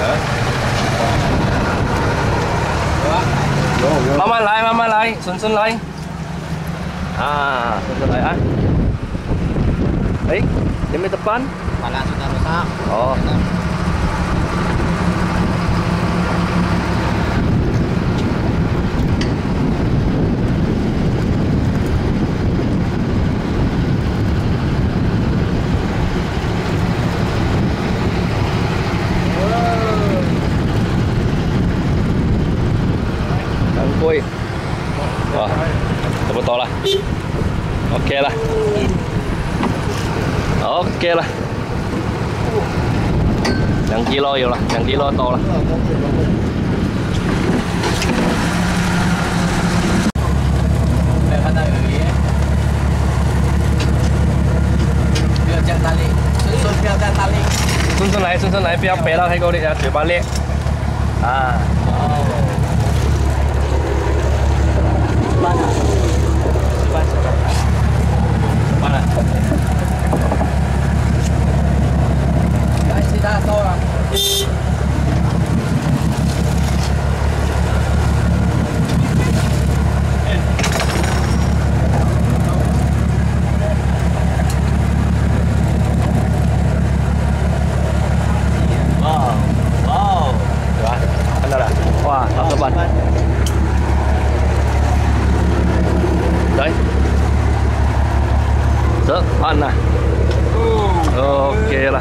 慢慢来，慢慢来，顺顺来。顺顺来啊。Yang di depan? Kepala sudah rusak. Oh. Kuih. Wah, betul lah. Oke lah. Oke lah. Yang kilo yêu lah, yang kilo to lah. Sunsun来，不要背到太高的，嘴巴裂。Mana? Kasih dah tahu lah. Wow. Dah. Dah. Wah, tak seban. Đấy. Rất ăn này. Ok là.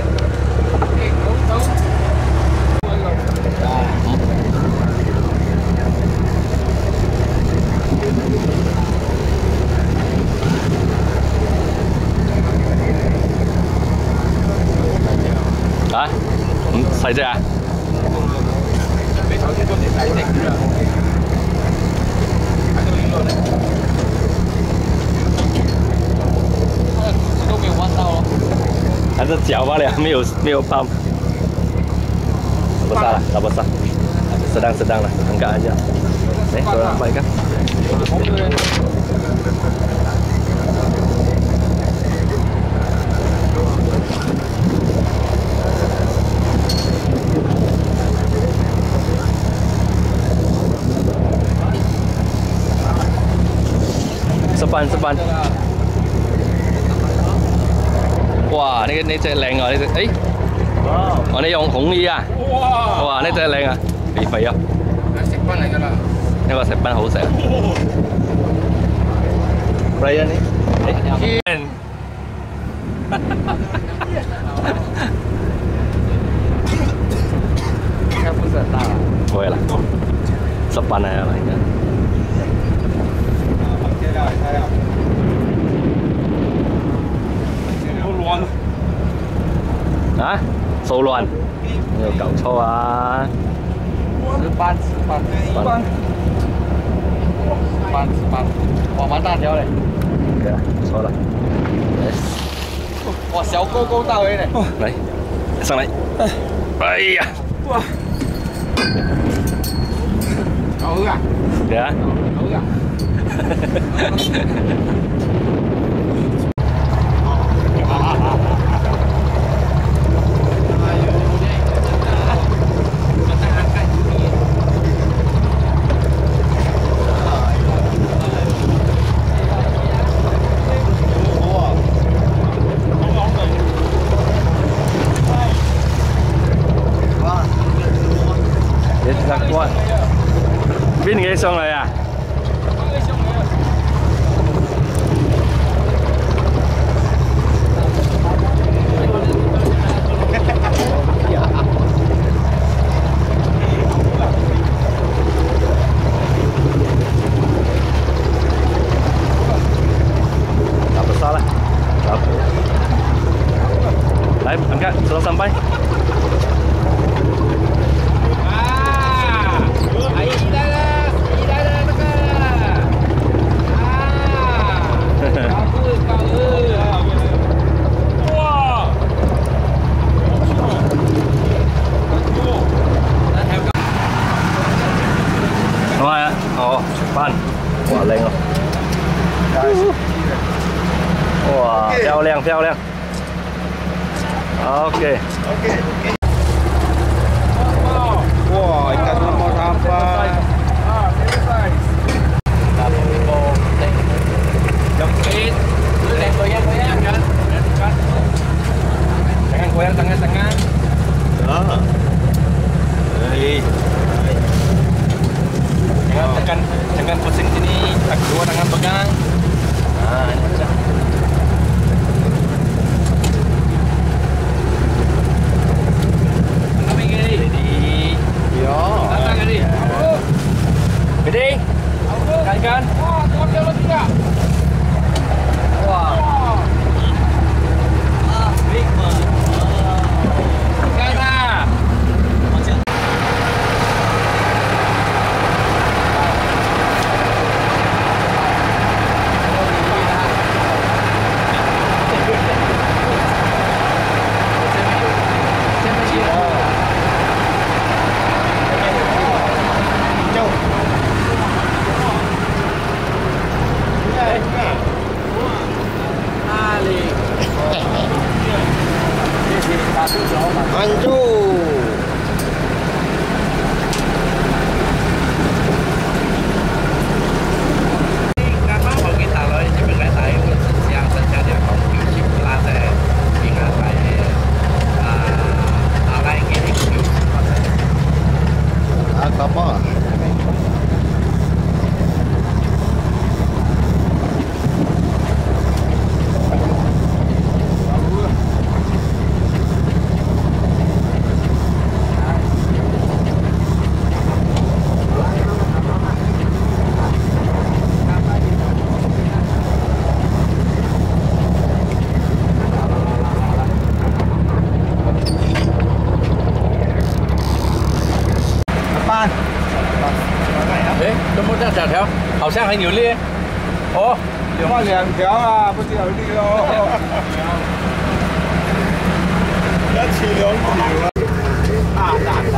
Hả? Xài ra.还是脚罢了，没有泡。Tak besar lah, tak besar. Sedang lah, angkat aja. Korang nampak ikan? Sepan. Wow, này隻靚啊！呢隻，你用孔衣啊？哇，呢隻靚啊，幾肥啊！ 食品嚟㗎啦， 呢個食品好食啊！嚟啊你！應該不是很大啦，不會啦，10班嚟啦應該。啊？數亂？有搞錯啊！10班，哇，完蛋了嘞！對啦，錯了。 哇，小勾勾到位嘞！ 來，上來！哎呀！哇！好啊！對啊！好啊！邊幾上嚟啊？Dapat salah.来，angkat, sudah sampai. Jangan pusing sini, dua tangan pegang. Nah, ini aja. Gede, kan? Wah, tuan tiga. Wah. Big man. Kana.2条，好像很有力。哦， 放2条啊，不是有力哦。要起2条啊！大。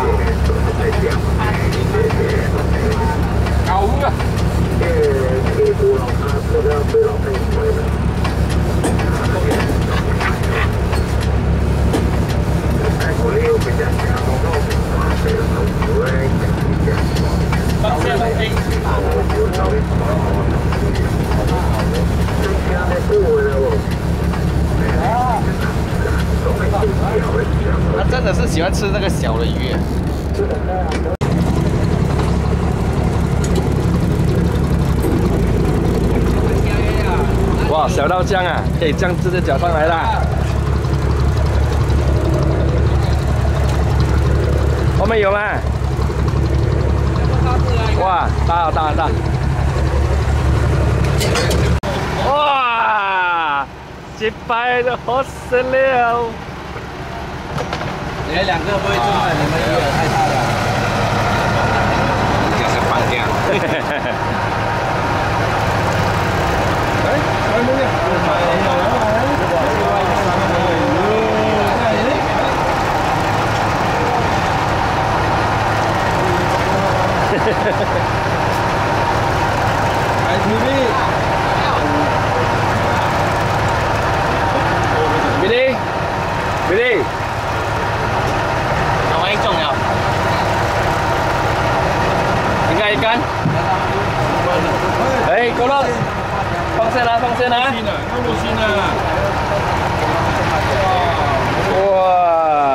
狗啊！他真的是喜欢吃那个小的鱼。 哇，小到这样啊，可以这样直接搅上来啦。后面有吗？哇，大。哇，失败的好死了。 你们2个不会中的，你们鱼饵太大了。就是放掉。 Billy， 我万一中了， 一杆。哎，够了，放线啦！哇！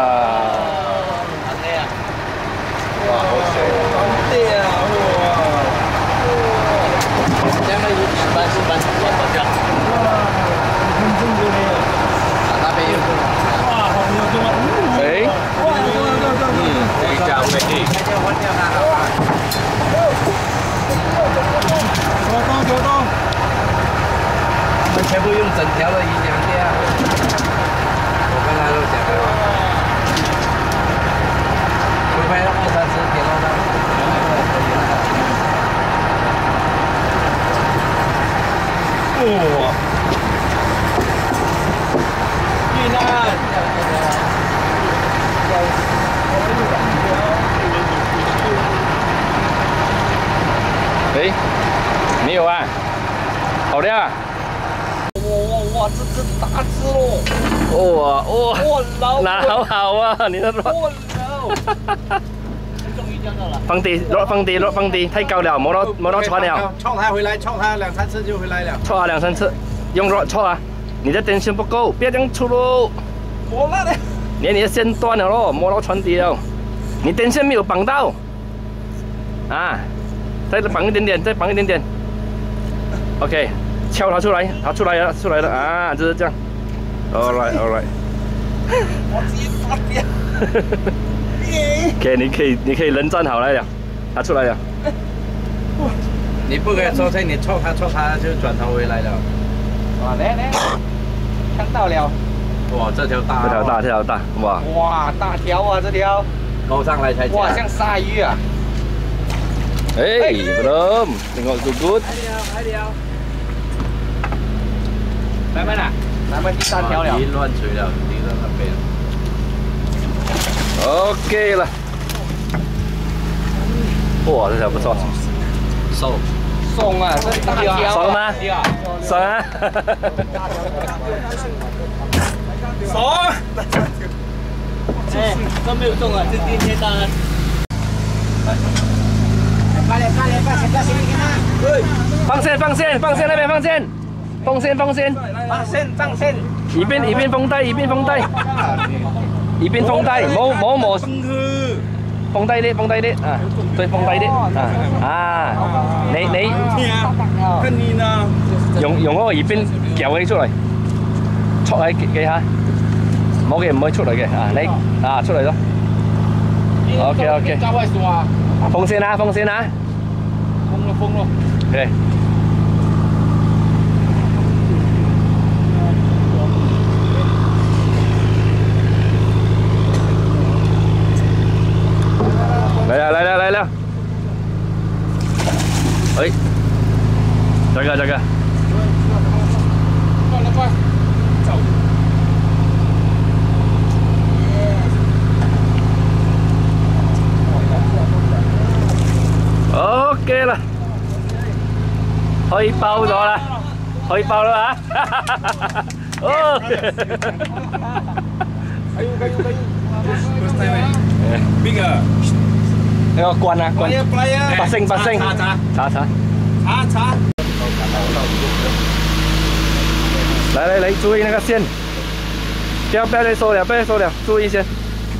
全部用整条的鱼养的啊！我跟他都讲了，回拍了2、3次，给到他。 哇！ 遇难！ 哎，没有啊？好的啊！ 哇，这只大只喽！ 哇， 老拿好啊！你的肉。 终于钓到了。 放低，太高了，摸到船了。 冲它回来，冲它2、3次就回来了。 戳啊2、3次，用肉戳啊！你的电线不够，不要这样出喽。 摸烂了。 连你的线断了咯，摸到船底了。 你电线没有绑到，啊，再绑一点点，再绑一点点。OK， 敲它出来，它出来了，出来了啊，就是这样。All right， all right。 我直接发掉。 OK， 你可以人站好来了，它出来了。 你不可以抽车，你抽它就转头回来了。 哇，来，看到了。 哇，这条大， 这条大，哇！ 哇，大条啊，这条。 勾上来才夹。 哇，像鲨鱼啊！ 哎 ，belum， tengok good。 还了。 来没啦？来没第三条了。 已经乱吹了，你在那边。 OK 了。哇，这条不错。 瘦。 松啊，这大条。 爽吗？爽啊！ 爽！哎，都没有中啊，这今天单。 放线那边放线。 放线。 一边封帶，摸。封低啲啊，再封低啲啊！你用嗰個耳邊撬起出嚟，戳喺幾下，冇嘅唔可以出嚟嘅啊！你啊出嚟咯 ，OK， 封線啊！封咯。OK。来了！哎，这个。快！走。OK 啦，可以包咗啦，啊！哦。 邊個？ 那個棍啊，拔升，查。来，注意那个线，不要再收了，注意先。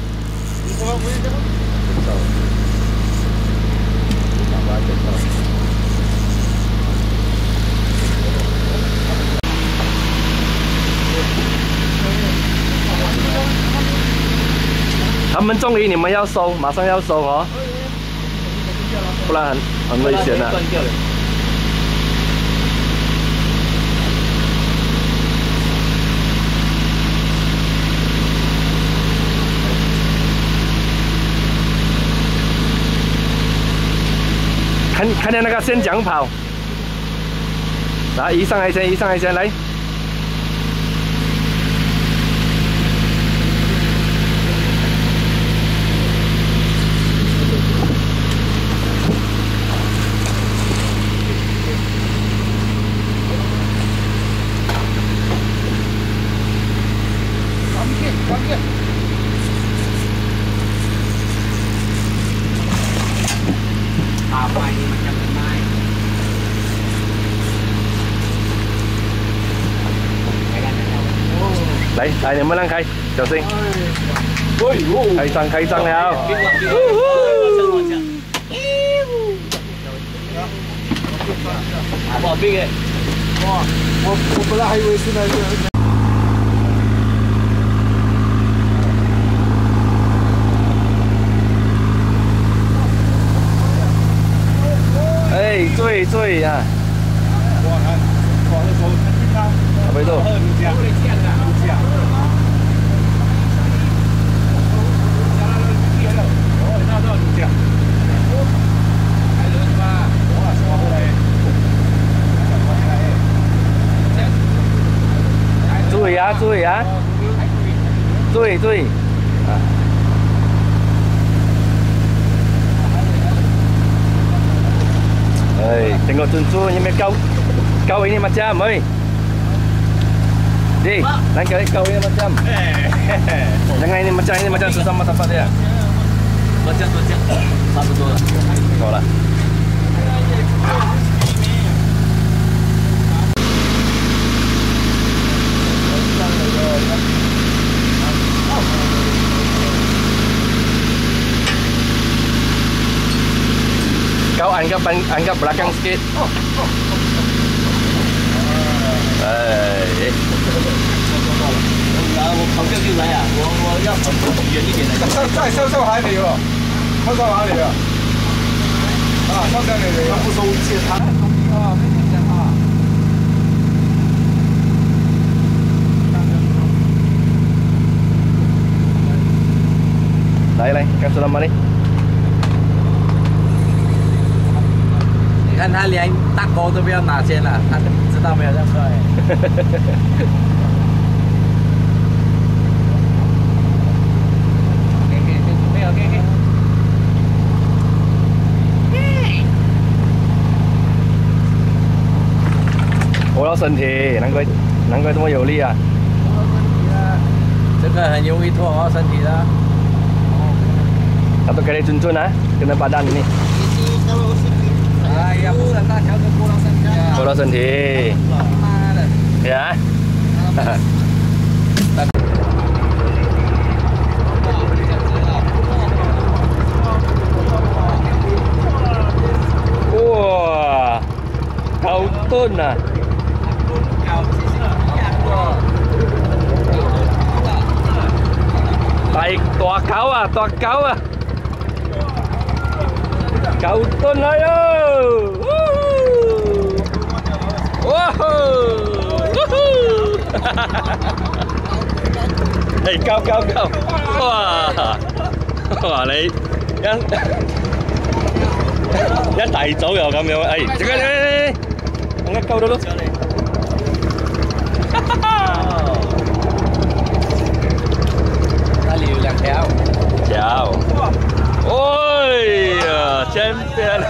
他们终于你们要收，马上要收哦，不然很危险的。看见那个线讲跑，来移上来先来。来，你们让开，小心！开张了！ 哇，这个，哇，我本来还以为是那个。 哎，注意啊！阿贝多。注意啊！注意！啊！哎，tengok tuntun ini kau ini macam, oi. Di, lain kali kau ini macam. Jangan ini macam sesama tempat dia. Macam, satu dua. Kau lah. Kau anggap belakang sikit. Eh. 我跑掉就来啊！我要跑远一点的。 再收海里喎，收海里啊！啊，收上嚟嚟。不收借他。啊，没听见啊。 来，看sudah mana ni? 你看他连大钩都不要拿先了，他知道没有这样快。 活到身体，难怪这么有力啊！ 这个很容易拖好身体的。 Satu kali cun-cun kena badan ini. Ah, ya bukan tak jaga pulau saja. Pulau sendiri. Ya. Wah, kau tun ah. Baik, tua kau ah. Kau tun ayo. Wow. Hei, kau. Wah,你一大組又咁樣，這個你夠到咯。 那里有2條。 條。哎呀，champion！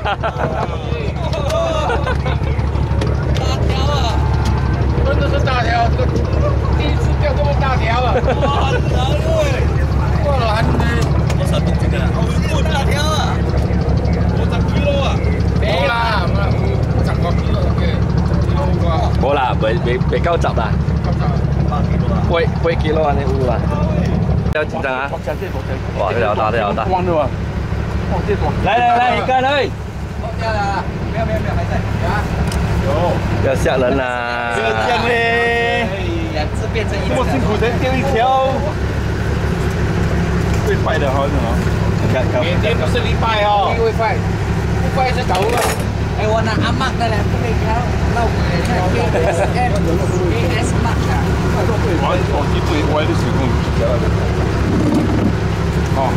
真的是大条，这个第一次钓这么大条啊！哇，难哎！哇，难呢！ 多少斤这个？好大条啊！50 kilo 啊！ 冇啦，10個 kilo 嘅，kilo 啩？ 冇啦，未夠集啦。 8 kilo 啊 8 kilo 啊，你烏啊！要緊張啊！哇，這條大。 光的吧？哦，这种。 來，一個來！ 放掉了，没有，还在。 不要嚇人啦！ 这样嘞 2只变成1只。 这么辛苦才钓一条，会坏的哈，你看， 明天不是礼拜哦。会坏，不坏是狗了。 哎，我拿阿妈的嘞，不可以挑，那我AS Mark 啊。 我基本歪的时候，哦，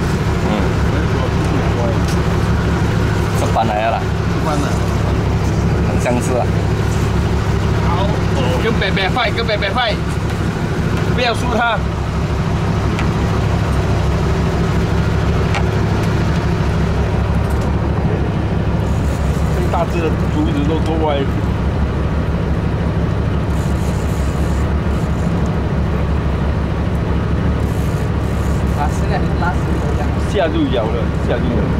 是搬來的啦， 关了。 很相似啊。 好，跟北北fight，不要输他。 更大只的竹子都多歪。 啊，现在拉死我这样。 下就咬了，下就咬了。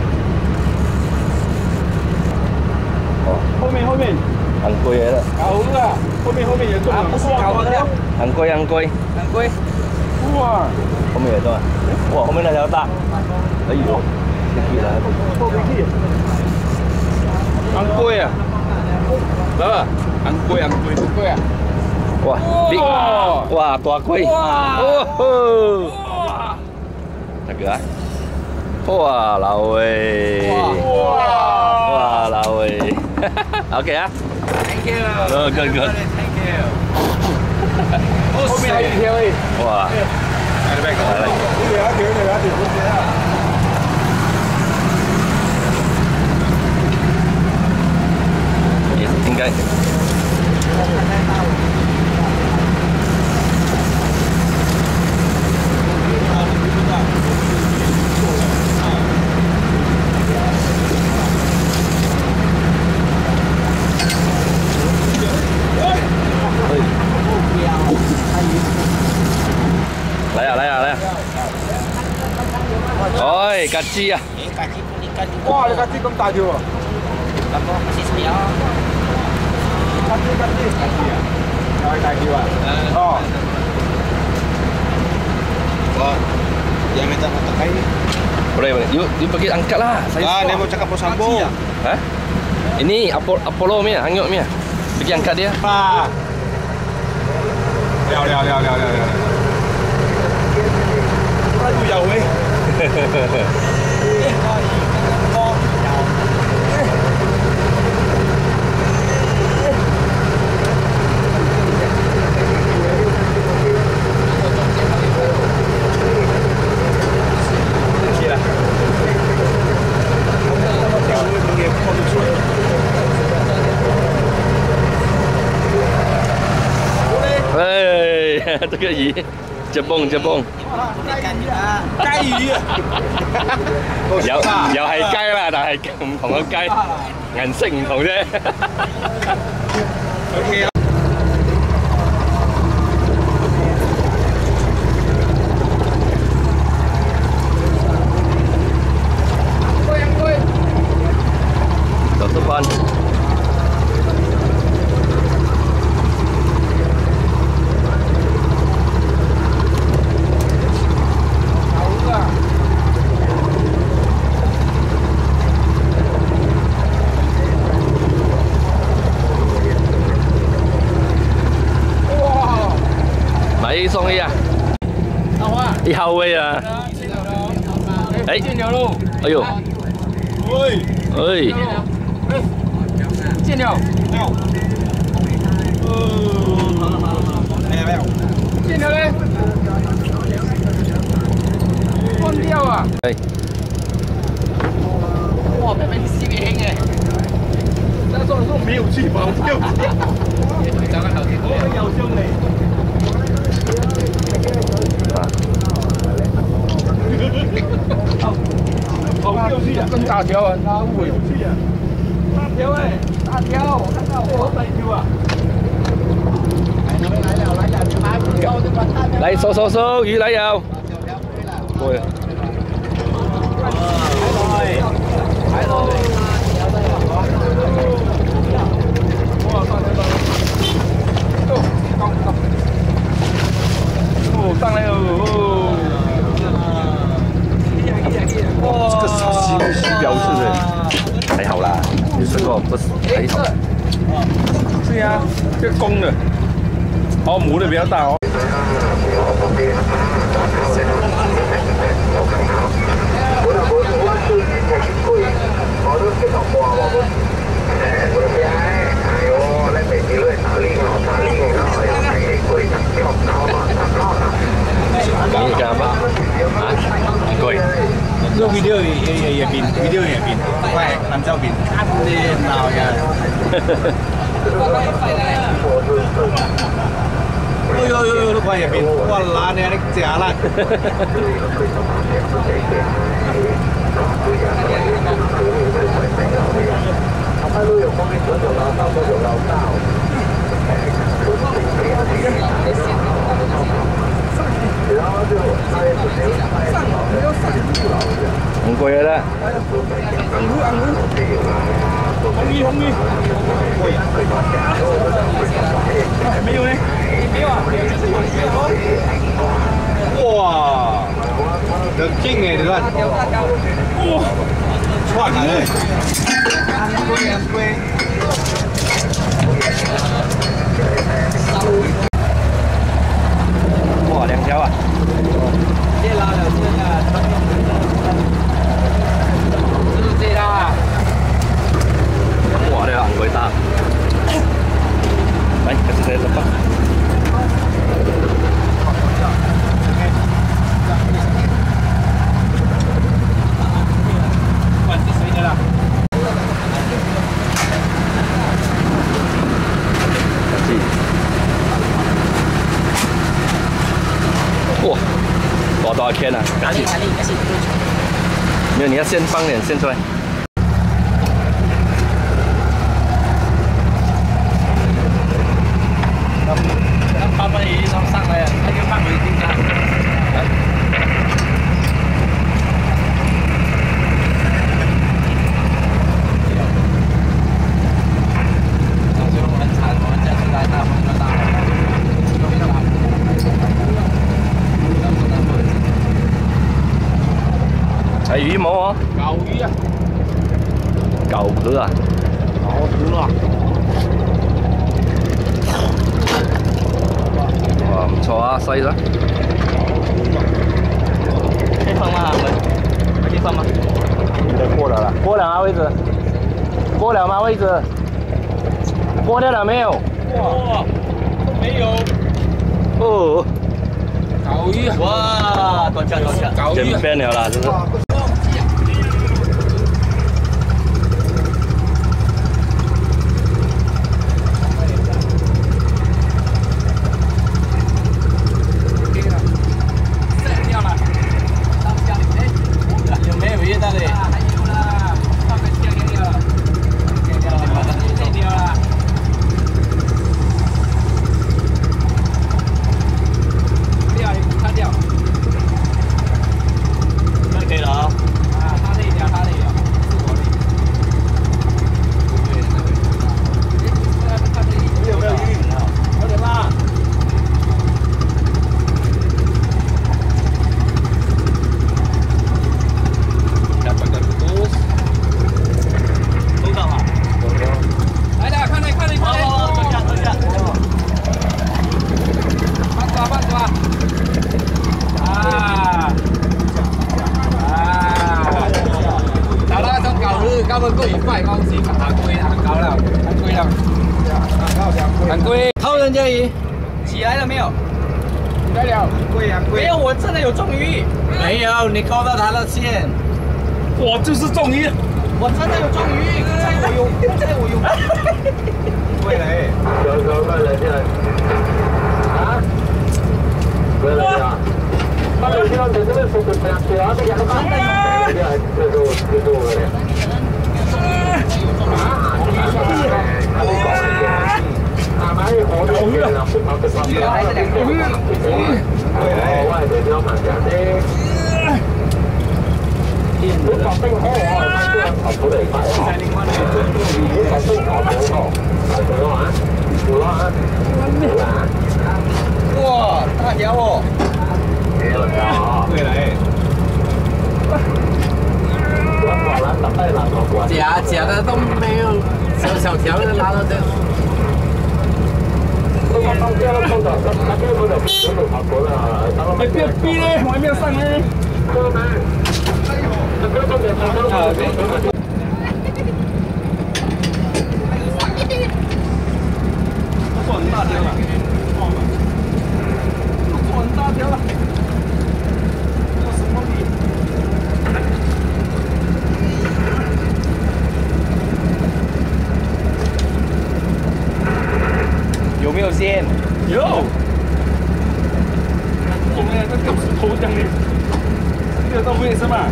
后面， 很貴嚟啦， 搞了，后面也中了。 不是搞的， 很貴。 很贵。 哇， 後面也中啊！哇，後面那條大，哎呦，這啦！ 昂貴啊，來吧，昂貴啊！ 哇，哇，大龜！哦，這個啊！哇，老喂！哇，老喂！OK 啊 Thank you。 good。 Thank you。 后面还有一条诶。 哇！來，應該。來啊！哎，咖喱啊！ 哇，你家支咁大條啊！家支，又係大條啊！哦。 Wah, diameter otak kayu. Boleh. You pergi angkat lah. Ah, dia mau cakap mau sambung. Hah? Ini Apollo punya, hanguk punya. Pergi angkat dia. Ah. Liao. Aduh jauh weh. 這個魚，隻蹦， 雞魚啊！ 又係雞啦，但係唔同嘅雞，顏色唔同啫。 OK 啊！ 走這關。送一啊！一號位啊！哎， 見了咯！ 哎呦！ 喂！ 哎！ 見了！沒有！見了嘞！關掉啊！ 哎！ 哇，妹妹你死別輕誒！但係說沒有去保掉。找個頭先，我有兄弟。好有趣啊！真大條啊，好有趣啊！大條哎，大條，我看到我大條啊！ 來收，魚來了。對。 上來哦！ 哇，這個西標是不是？還好啦，這個不是還好。 對呀，這個公的，哦，母的比較大哦。 你幹嘛？啊？貴。 這 video 也變 ，video 也變，快，按照變，看你鬧呀！哎呦，都快也變，哇啦你你假啦！ 很貴啦。 紅衣，沒有呢？沒有啊！哇，得勁哎，你看，哇，串哎！ 哇，2條啊！ 這拉了，是這啦。 哇，呢個很貴大。來，開始這吧。 管是誰的啦？ 哇，多少天啊？ 哪里？ 没有，你要先放点线出来。 把把鱼上來，他就放回冰箱。 係魚冇啊？ 舊魚啊！ 狗子啊！ 好毒了。 哇，唔錯啊，細啦。可以放嗎？可以放嗎？過了啦，過了嗎？位置？過了嗎？位置？過掉了沒有？ 哇，没有。 哦， 搞鱼。哇，多謝多謝。搞魚。 真變了啦，真是。 很贵，掏人家鱼，起来了没有？起来了，贵很贵。没有，我真的有中鱼。没有，你勾到他的线。 我就是中鱼， 我真的有中鱼，刚才我有。贵嘞。快来进来。啊？快来呀！他们希望在这边说不要去啊，这两个班的。哇，大条哦！假的都没有，小条的拉到这。 还别逼嘞，我还没有上嘞。很大条了，很大条了。这什么鱼？ 有没有线？ 有。我们在掉石头这样的，这个到位是吗？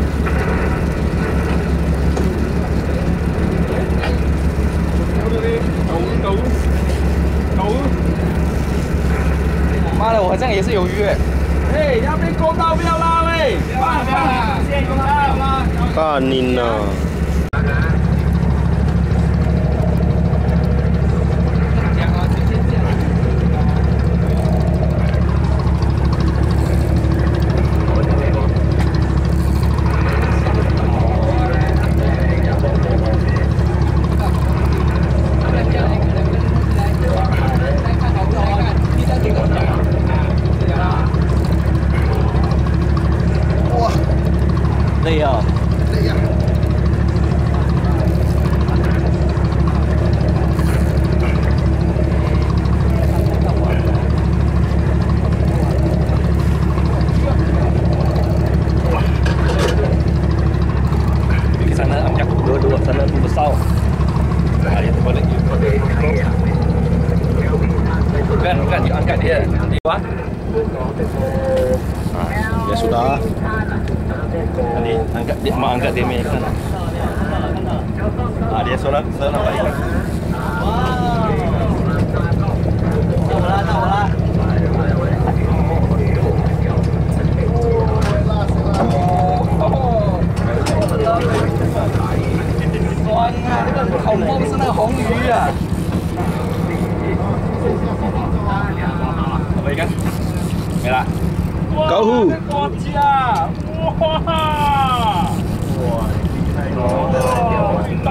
狗。 妈的，我好像也是有鱼哎。 哎，要被勾到不要拉嘞！放，先勾到。 kanin na. Đây à? Di sana angkat dua-dua, sana tu besar. Nah, itu balik. Bukan, angkat dia. Dia ya sudah. Nanti angkat dia, mak angkat dia punya sana. Dia sana balik. 好梦是那个红鱼啊！ Apa ikan? Merah. Kau. Wah.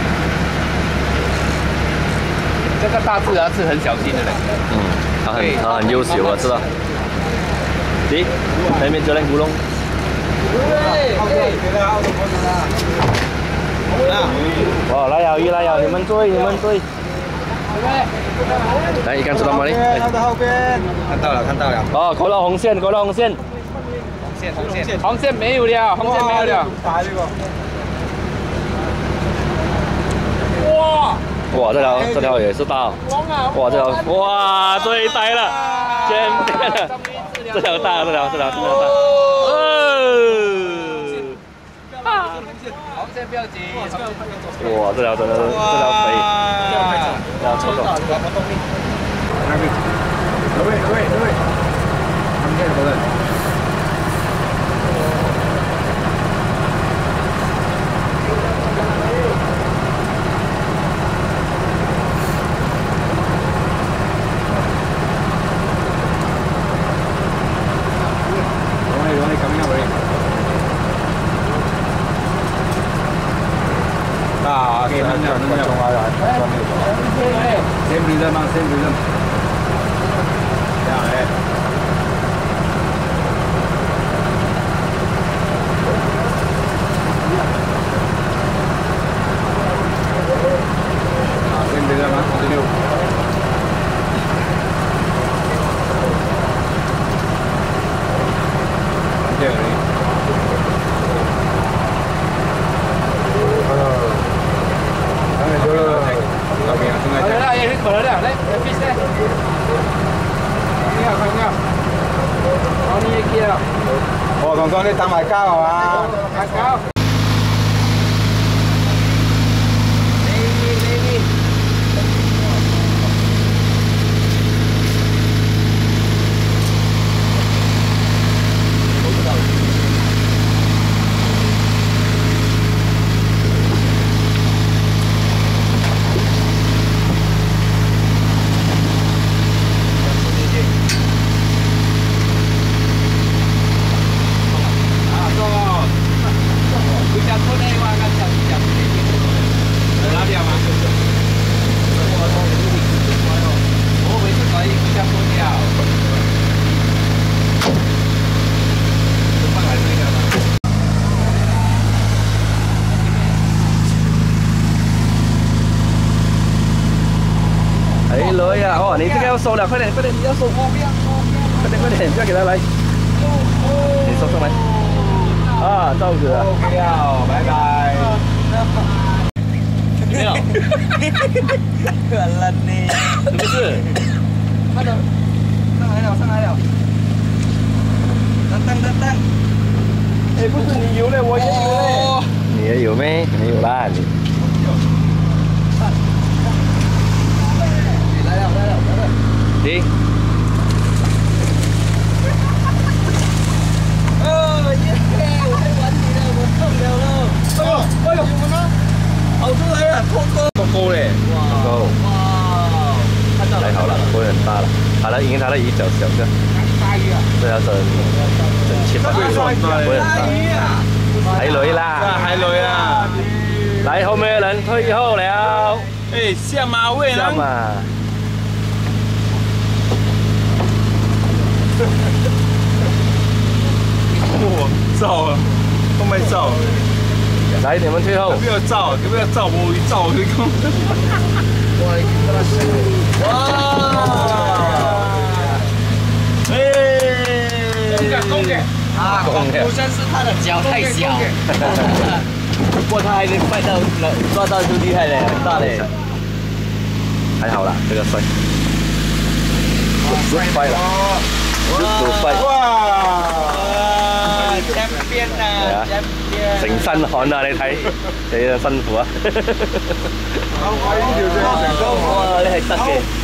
这个大字是很小心的嘞。 他很优秀，我知道。咦，那边就那古龙。哇，来摇鱼，来摇，你们追，你们追。来，一看知道吗？ 他的后边。看到了，看到了。 哦，过了红线，过了红线。 红线没有了，红线没有了。 打这个。 哇！ 哇，这条也是大。哇，这条哇最大了，见面了。这条大，这条大。 红线不要紧。 哇，这条肥，这条臭臭。 对，他们这个人。Sempre rhythm. Yeah, Sempre rhythm, continue. Ồ, còn con đi tăng bài cao hả? Bài cao. Đi. 哦，你这个要收了，快点，你要收，快点，不要给他来，你收上来。啊，罩子啊。 OK 了，拜拜。 没有。可烂呢。 是不是？ 快点，上来了。等。 哎，不是你有嘞，我也有嘞。你也有没？没有啦，你。 来了。 你。 我在玩你了，我中了了。哎呦，好多人啊， 够高嘞。 够。 哇，看到了。 太好了，不会很大了。因为它的鱼脚小个。 大鱼啊。 这条整齐吧，不会很大。海雷啦。 海雷啊。 来，后面的人退后了。 哎，下马威下马。 哇，照啊，都没照。 来，你们退后。 不要照，我一照你讲。 哇，你看他水。哇！ 公给。 啊，好像是他的脚太小。不过他还能快到抓到就厉害嘞，很大嘞。 还好啦，这个帅。帅了。帅。 哇！ 江边啊，江邊。 成身汗啊！你睇，你啊辛苦啊！ 哇，你係得嘅。